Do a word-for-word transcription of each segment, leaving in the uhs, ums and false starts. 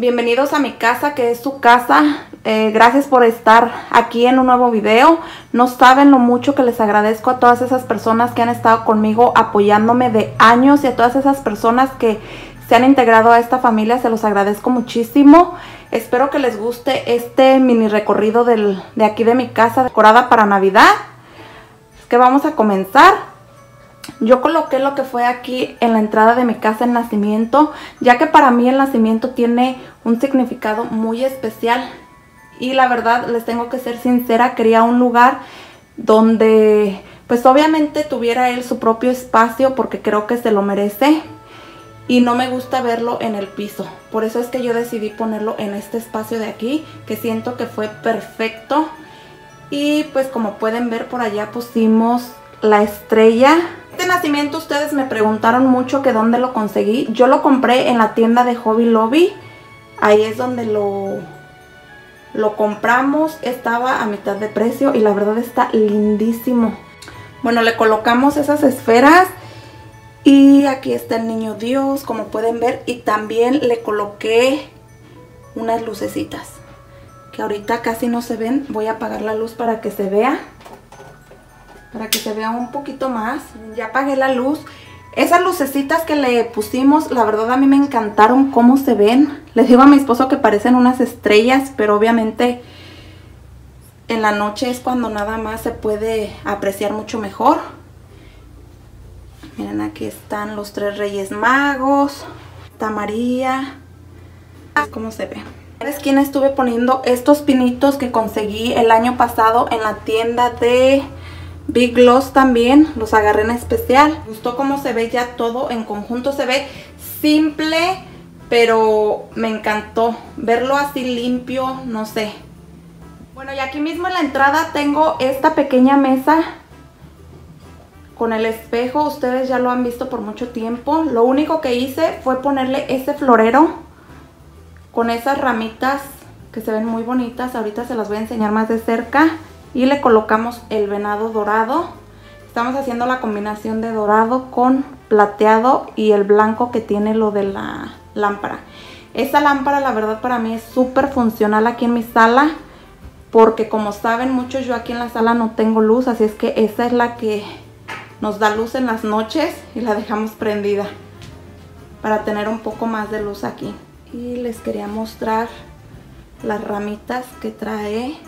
Bienvenidos a mi casa, que es su casa. Eh, gracias por estar aquí en un nuevo video. No saben lo mucho que les agradezco a todas esas personas que han estado conmigo apoyándome de años y a todas esas personas que se han integrado a esta familia. Se los agradezco muchísimo. Espero que les guste este mini recorrido del, de aquí de mi casa decorada para Navidad. Es que vamos a comenzar. Yo coloqué lo que fue aquí en la entrada de mi casa el nacimiento, ya que para mí el nacimiento tiene un significado muy especial. Y la verdad, les tengo que ser sincera, quería un lugar donde pues obviamente tuviera él su propio espacio, porque creo que se lo merece. Y no me gusta verlo en el piso. Por eso es que yo decidí ponerlo en este espacio de aquí, que siento que fue perfecto. Y pues como pueden ver, por allá pusimos la estrella. Este nacimiento ustedes me preguntaron mucho que dónde lo conseguí. Yo lo compré en la tienda de Hobby Lobby. Ahí es donde lo, lo compramos. Estaba a mitad de precio y la verdad está lindísimo. Bueno, le colocamos esas esferas. Y aquí está el niño Dios, como pueden ver. Y también le coloqué unas lucecitas, que ahorita casi no se ven. Voy a apagar la luz para que se vea. Para que se vea un poquito más. Ya apagué la luz. Esas lucecitas que le pusimos, la verdad a mí me encantaron cómo se ven. Les digo a mi esposo que parecen unas estrellas, pero obviamente en la noche es cuando nada más se puede apreciar mucho mejor. Miren, aquí están los tres Reyes Magos. Está María. ¿Cómo se ve? ¿Sabes quién estuve poniendo estos pinitos que conseguí el año pasado en la tienda de Big Lots también? Los agarré en especial. Me gustó cómo se ve ya todo en conjunto. Se ve simple, pero me encantó verlo así limpio, no sé. Bueno, y aquí mismo en la entrada tengo esta pequeña mesa con el espejo. Ustedes ya lo han visto por mucho tiempo. Lo único que hice fue ponerle ese florero con esas ramitas que se ven muy bonitas. Ahorita se las voy a enseñar más de cerca. Y le colocamos el venado dorado. Estamos haciendo la combinación de dorado con plateado y el blanco que tiene lo de la lámpara. Esta lámpara la verdad para mí es súper funcional aquí en mi sala, porque como saben muchos, yo aquí en la sala no tengo luz, así es que esa es la que nos da luz en las noches y la dejamos prendida para tener un poco más de luz aquí. Y les quería mostrar las ramitas que trae.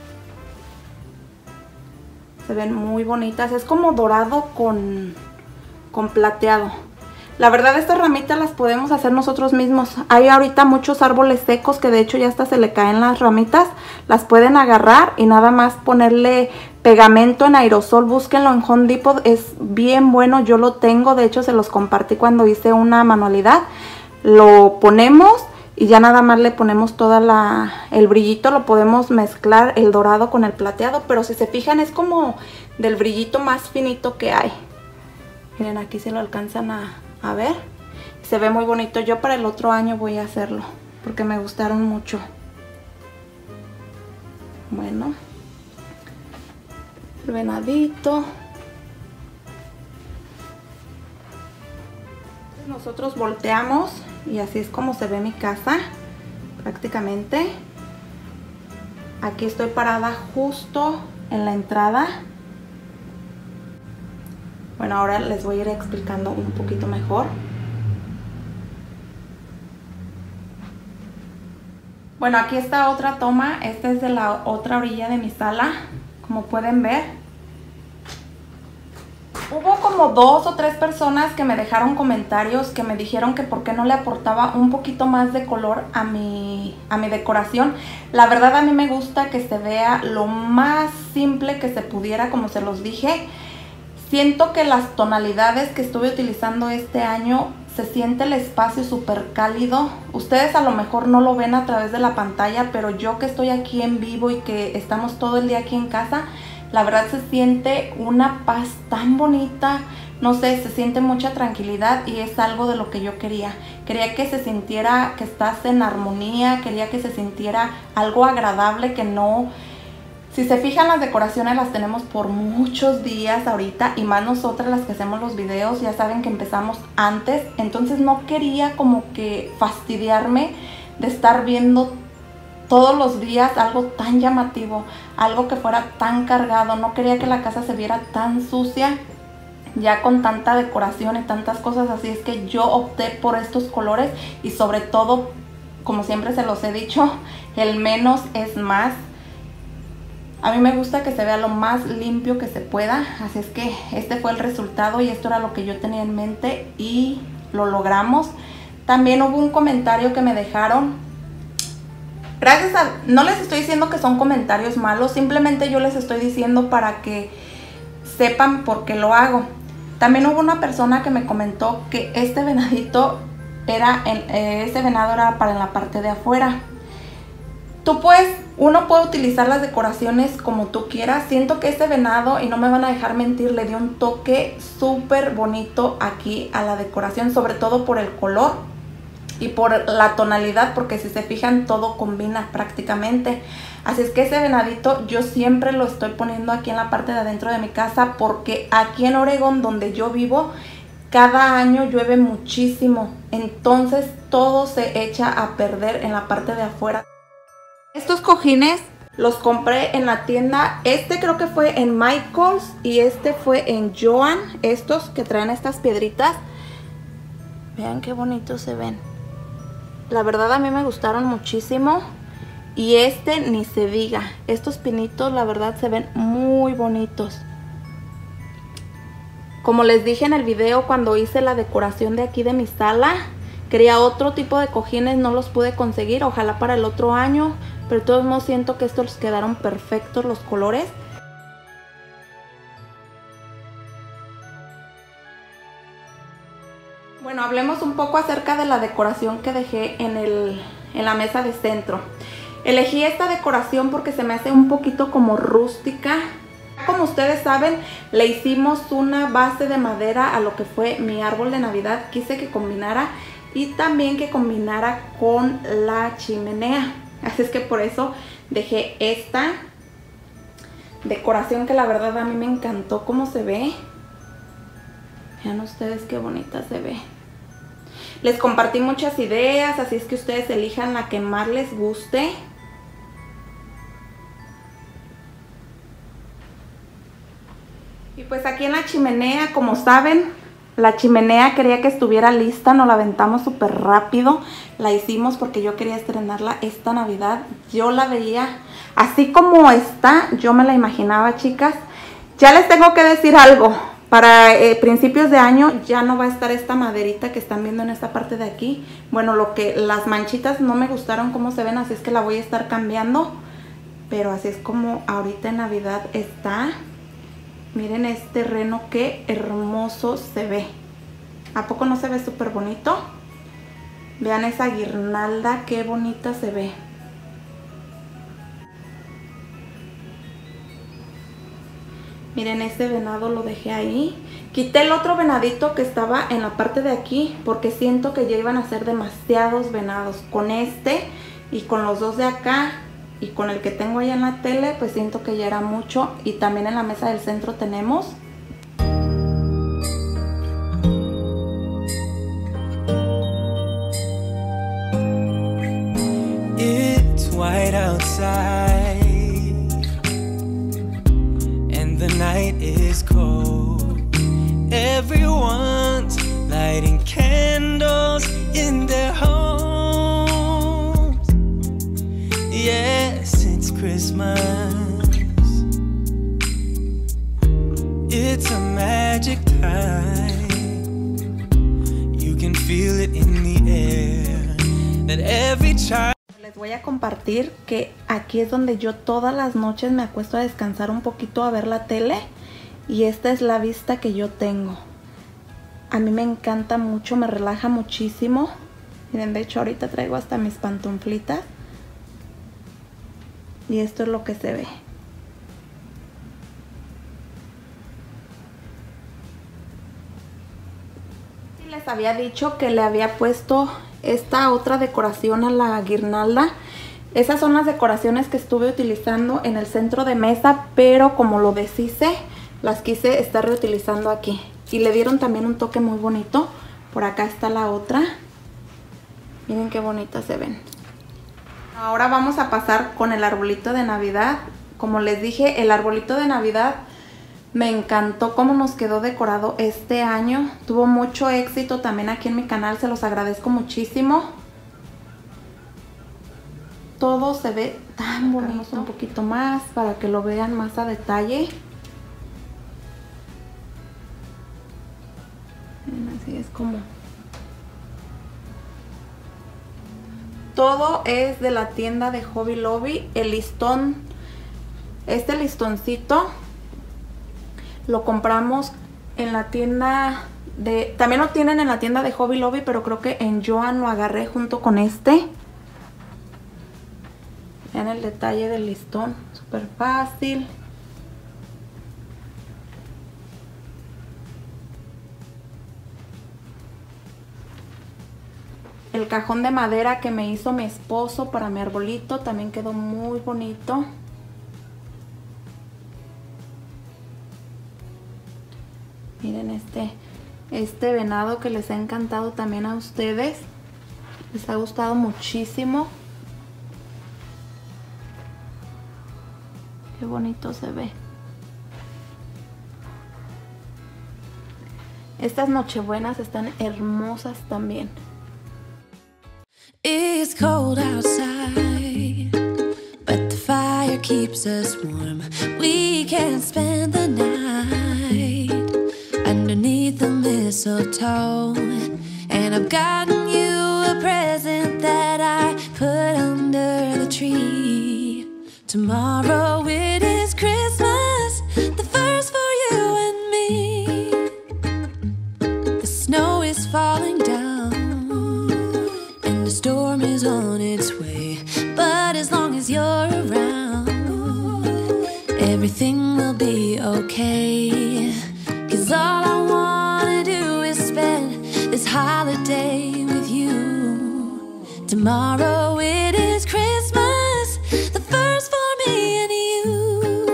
Se ven muy bonitas. Es como dorado con, con plateado. La verdad estas ramitas las podemos hacer nosotros mismos. Hay ahorita muchos árboles secos que de hecho ya hasta se le caen las ramitas. Las pueden agarrar y nada más ponerle pegamento en aerosol. Búsquenlo en Home Depot. Es bien bueno. Yo lo tengo. De hecho se los compartí cuando hice una manualidad. Lo ponemos y ya nada más le ponemos toda la el brillito. Lo podemos mezclar el dorado con el plateado, pero si se fijan es como del brillito más finito que hay. Miren, aquí se lo alcanzan a, a ver. Se ve muy bonito. Yo para el otro año voy a hacerlo porque me gustaron mucho. Bueno, el venadito. Nosotros volteamos y así es como se ve mi casa prácticamente. Aquí estoy parada justo en la entrada. Bueno, ahora les voy a ir explicando un poquito mejor. Bueno, aquí está otra toma. Esta es de la otra orilla de mi sala, como pueden ver. Hubo como dos o tres personas que me dejaron comentarios que me dijeron que por qué no le aportaba un poquito más de color a mi, a mi decoración. La verdad a mí me gusta que se vea lo más simple que se pudiera, como se los dije. Siento que las tonalidades que estuve utilizando este año, se siente el espacio súper cálido. Ustedes a lo mejor no lo ven a través de la pantalla, pero yo que estoy aquí en vivo y que estamos todo el día aquí en casa, la verdad se siente una paz tan bonita. No sé, se siente mucha tranquilidad y es algo de lo que yo quería. Quería que se sintiera que estás en armonía, quería que se sintiera algo agradable, que no... Si se fijan, las decoraciones las tenemos por muchos días ahorita, y más nosotras las que hacemos los videos, ya saben que empezamos antes. Entonces no quería como que fastidiarme de estar viendo todos los días algo tan llamativo, algo que fuera tan cargado. No quería que la casa se viera tan sucia ya con tanta decoración y tantas cosas, así es que yo opté por estos colores y sobre todo, como siempre se los he dicho, el menos es más. A mí me gusta que se vea lo más limpio que se pueda, así es que este fue el resultado y esto era lo que yo tenía en mente y lo logramos. También hubo un comentario que me dejaron. Gracias a... No les estoy diciendo que son comentarios malos, simplemente yo les estoy diciendo para que sepan por qué lo hago. También hubo una persona que me comentó que este venadito era, en, eh, este venado era para en la parte de afuera. Tú puedes, uno puede utilizar las decoraciones como tú quieras. Siento que este venado, y no me van a dejar mentir, le dio un toque súper bonito aquí a la decoración, sobre todo por el color y por la tonalidad, porque si se fijan todo combina prácticamente. Así es que ese venadito yo siempre lo estoy poniendo aquí en la parte de adentro de mi casa, porque aquí en Oregón, donde yo vivo, cada año llueve muchísimo, entonces todo se echa a perder en la parte de afuera. Estos cojines los compré en la tienda, este creo que fue en Michaels y este fue en Joann, estos que traen estas piedritas. Vean qué bonitos se ven. La verdad a mí me gustaron muchísimo. Y este ni se diga, estos pinitos la verdad se ven muy bonitos. Como les dije en el video cuando hice la decoración de aquí de mi sala, quería otro tipo de cojines, no los pude conseguir, ojalá para el otro año, pero de todos modos siento que estos quedaron perfectos los colores. Bueno, hablemos un poco acerca de la decoración que dejé en, el, en la mesa de centro. Elegí esta decoración porque se me hace un poquito como rústica. Como ustedes saben, le hicimos una base de madera a lo que fue mi árbol de Navidad. Quise que combinara y también que combinara con la chimenea. Así es que por eso dejé esta decoración que la verdad a mí me encantó cómo se ve. Vean ustedes qué bonita se ve. Les compartí muchas ideas, así es que ustedes elijan la que más les guste. Y pues aquí en la chimenea, como saben, la chimenea quería que estuviera lista, nos la aventamos súper rápido. La hicimos porque yo quería estrenarla esta Navidad. Yo la veía así como está, yo me la imaginaba, chicas. Ya les tengo que decir algo. Para eh, principios de año ya no va a estar esta maderita que están viendo en esta parte de aquí. Bueno, lo que las manchitas no me gustaron cómo se ven, así es que la voy a estar cambiando. Pero así es como ahorita en Navidad está. Miren este reno, qué hermoso se ve. ¿A poco no se ve súper bonito? Vean esa guirnalda, qué bonita se ve. Miren, este venado lo dejé ahí. Quité el otro venadito que estaba en la parte de aquí porque siento que ya iban a ser demasiados venados. Con este y con los dos de acá y con el que tengo allá en la tele, pues siento que ya era mucho. Y también en la mesa del centro tenemos. It's white outside and the night is cold. Everyone's lighting candles in their homes. Yes, it's Christmas. It's a magic time. You can feel it in the air. That every child. Les voy a compartir que aquí es donde yo todas las noches me acuesto a descansar un poquito a ver la tele. Y esta es la vista que yo tengo. A mí me encanta mucho, me relaja muchísimo. Miren, de hecho ahorita traigo hasta mis pantuflitas. Y esto es lo que se ve. Y les había dicho que le había puesto esta otra decoración a la guirnalda. Esas son las decoraciones que estuve utilizando en el centro de mesa, pero como lo deshice, las quise estar reutilizando aquí. Y le dieron también un toque muy bonito. Por acá está la otra. Miren qué bonitas se ven. Ahora vamos a pasar con el arbolito de Navidad. Como les dije, el arbolito de Navidad me encantó cómo nos quedó decorado este año. Tuvo mucho éxito también aquí en mi canal, se los agradezco muchísimo. Todo se ve tan bonito. Un poquito más para que lo vean más a detalle. Así es como... Todo es de la tienda de Hobby Lobby. El listón, este listoncito, lo compramos en la tienda de... También lo tienen en la tienda de Hobby Lobby, pero creo que en Joann lo agarré junto con este. Vean el detalle del listón, súper fácil. El cajón de madera que me hizo mi esposo para mi arbolito también quedó muy bonito. Miren este, este venado que les ha encantado también a ustedes. Les ha gustado muchísimo. Qué bonito se ve. Estas nochebuenas están hermosas también. It's cold outside, but the fire keeps us warm. We can spend the night underneath the mistletoe. And I've gotten you a present that I put under the tree. Tomorrow it is Christmas, the first for you and me. The snow is falling down, the storm is on its way, but as long as you're around, everything will be okay. Cause all I wanna do is spend this holiday with you. Tomorrow it is Christmas, the first for me and you.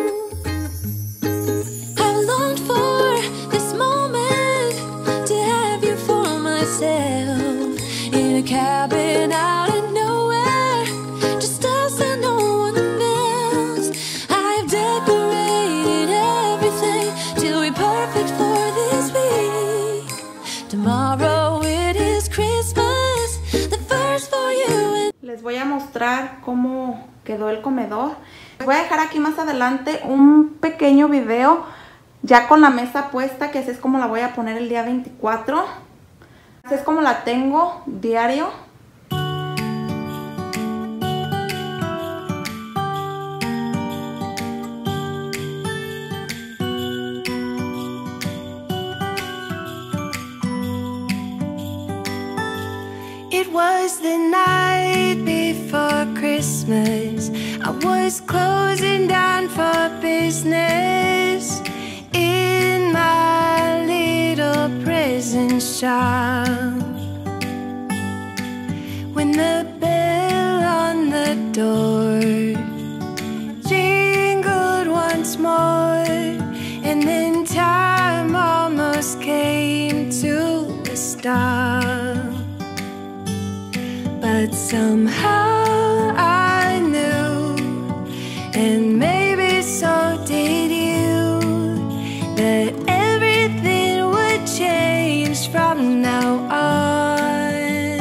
I've longed for this moment to have you for myself in a cabin out of nowhere, just us and no one else. I've decorated everything to be perfect for this week. Tomorrow it is Christmas, the first for you and... Les voy a mostrar cómo quedó el comedor. Les voy a dejar aquí más adelante un pequeño video ya con la mesa puesta, que así es como la voy a poner el día veinticuatro. Así es como la tengo diario. It was the night before Christmas. I was closing down for business in my little prison shop, when the bell on the door jingled once more, and then time almost came to a stop. But somehow I knew, and maybe so did you, that everything would change from now on.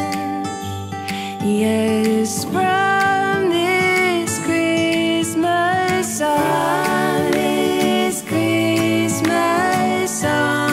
Yes, from this Christmas on, this Christmas on.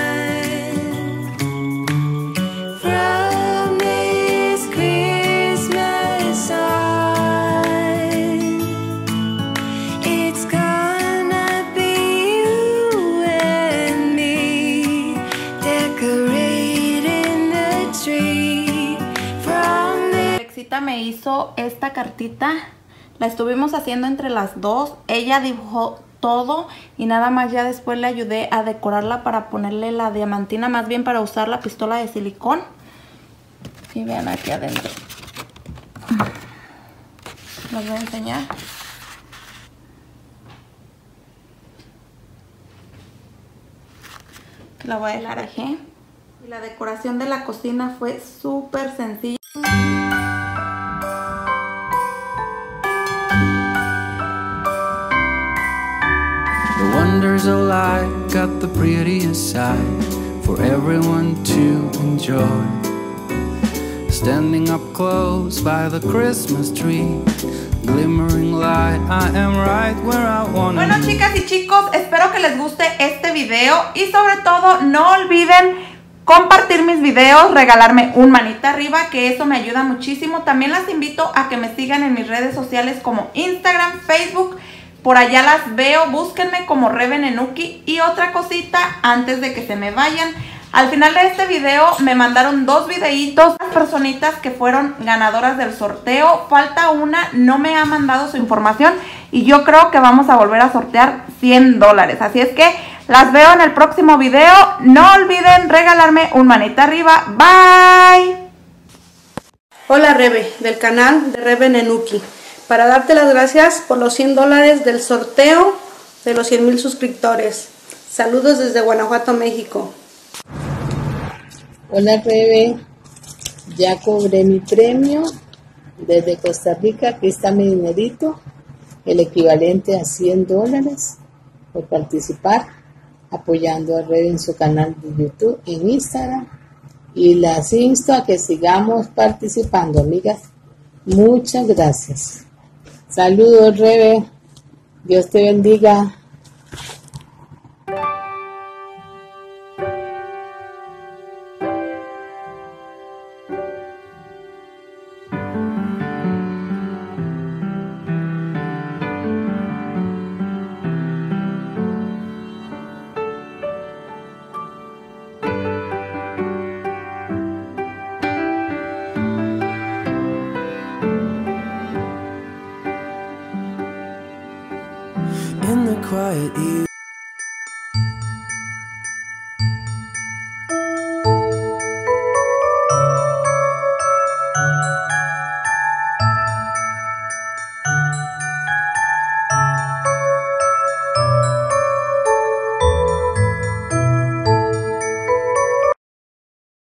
Me hizo esta cartita, la estuvimos haciendo entre las dos. Ella dibujó todo y nada más ya después le ayudé a decorarla para ponerle la diamantina, más bien para usar la pistola de silicón. Y vean aquí adentro, les voy a enseñar. La voy a dejar aquí. Y la decoración de la cocina fue súper sencilla. The wonders of life got the prettiest side for everyone to enjoy. Standing up close by the Christmas tree, glimmering light, I am right where I wanna be. Bueno, chicas y chicos, espero que les guste este video y sobre todo no olviden compartir mis videos, regalarme un manita arriba, que eso me ayuda muchísimo. También las invito a que me sigan en mis redes sociales como Instagram, Facebook. Por allá las veo, búsquenme como Rebe Nenuki. Y otra cosita antes de que se me vayan, al final de este video me mandaron dos videitos, las personitas que fueron ganadoras del sorteo. Falta una, no me ha mandado su información y yo creo que vamos a volver a sortear cien dólares. Así es que las veo en el próximo video. No olviden regalarme un manita arriba. Bye. Hola Rebe, del canal de Rebe Nenuki, para darte las gracias por los cien dólares del sorteo de los cien mil suscriptores. Saludos desde Guanajuato, México. Hola Rebe, ya cobré mi premio desde Costa Rica. Aquí está mi dinerito, el equivalente a cien dólares por participar, apoyando a Rebe en su canal de YouTube, en Instagram, y las insto a que sigamos participando, amigas. Muchas gracias. Saludos Rebe, Dios te bendiga. In the quiet evening.